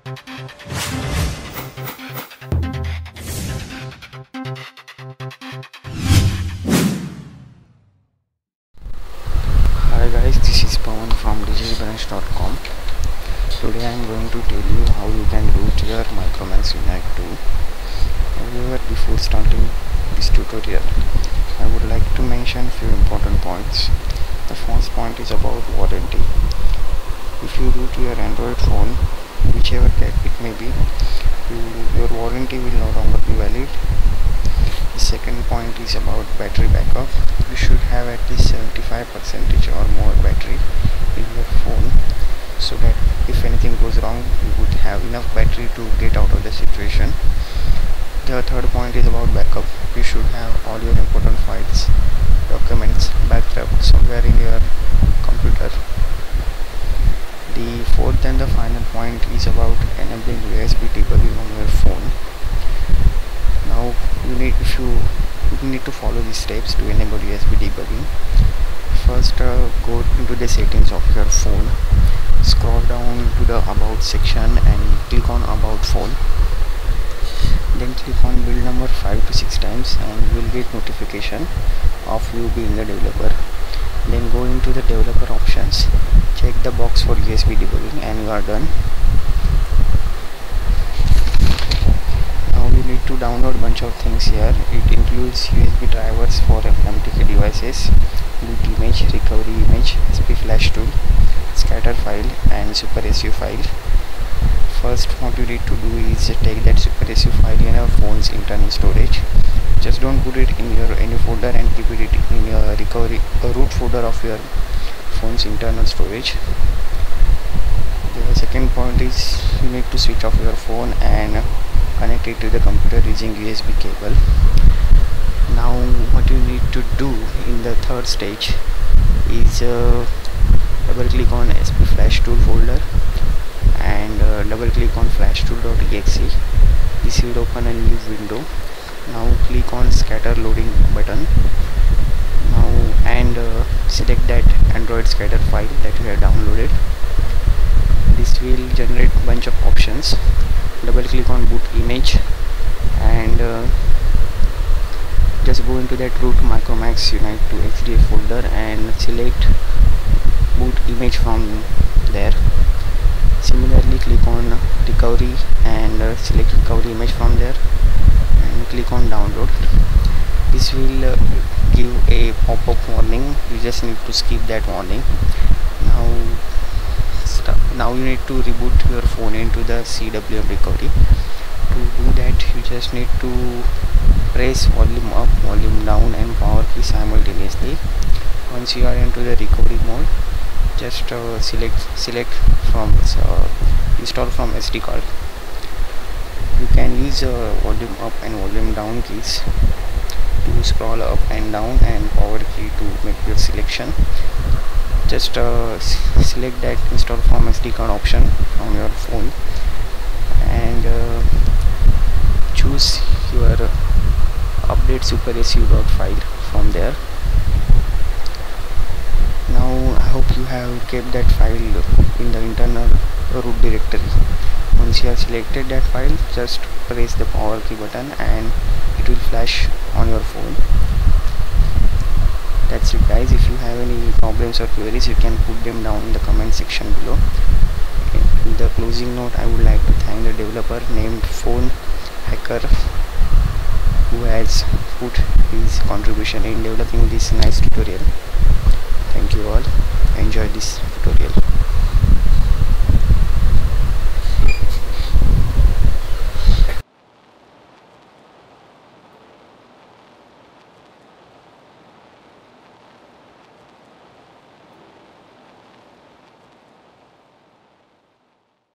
Hi guys, this is Pawan from digitalbranch.com. Today I am going to tell you how you can root your Micromax Unite 2. However, before starting this tutorial, I would like to mention few important points. The first point is about warranty. If you root your Android phone, whichever that it may be, your warranty will no longer be valid. The second point is about battery backup. You should have at least 75% or more battery in your phone, so that if anything goes wrong, you would have enough battery to get out of the situation. The third point is about backup. You should have all your important files, documents backed up somewhere in your computer. The fourth and the final point is about enabling USB debugging on your phone. Now you need to follow these steps to enable USB debugging. First, go into the settings of your phone, scroll down to the about section and click on about phone. Then click on build number 5 to 6 times and you will get notification of you being a developer. Then go into the developer options, check the box for USB debugging and you are done. Now you need to download bunch of things here. It includes USB drivers for FMTK devices, boot image, recovery image, SP flash tool, scatter file and super SU file. First, what you need to do is take that super SU file in your phone's internal storage. Just don't put it in your any folder and keep it in your root folder of your phone's internal storage. The second point is you need to switch off your phone and connect it to the computer using USB cable. Now what you need to do in the third stage is double click on SP flash tool folder and double click on flashtool.exe. This will open a new window. Now click on scatter loading button now and select that Android scatter file that you have downloaded. This will generate bunch of options. Double click on boot image and just go into that root Micromax Unite 2 XDA folder and select boot image from there. Similarly, click on recovery and select recovery image from there and click on download. This will give a pop-up warning. You just need to skip that warning. Now you need to reboot your phone into the CWM recovery. To do that, you just need to press volume up, volume down and power key simultaneously. Once you are into the recovery mode, just select from install from SD card. You can use volume up and volume down keys to scroll up and down and power key to make your selection. Just select that install from SD card option from your phone and choose your update super SU.file from there. Now I hope you have kept that file in the internal root directory. Once you have selected that file, just press the power key button and it will flash on your phone. That's it guys. If you have any problems or queries, you can put them down in the comment section below. In the closing note, I would like to thank the developer named Phone Hacker who has put his contribution in developing this nice tutorial. Thank you all. Enjoy this tutorial.